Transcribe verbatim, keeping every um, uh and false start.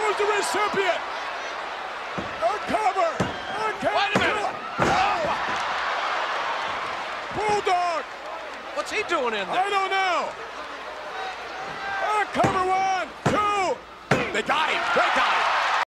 was the recipient. Uncover. Uncover. Wait a minute. Bulldog. What's he doing in there? I don't know.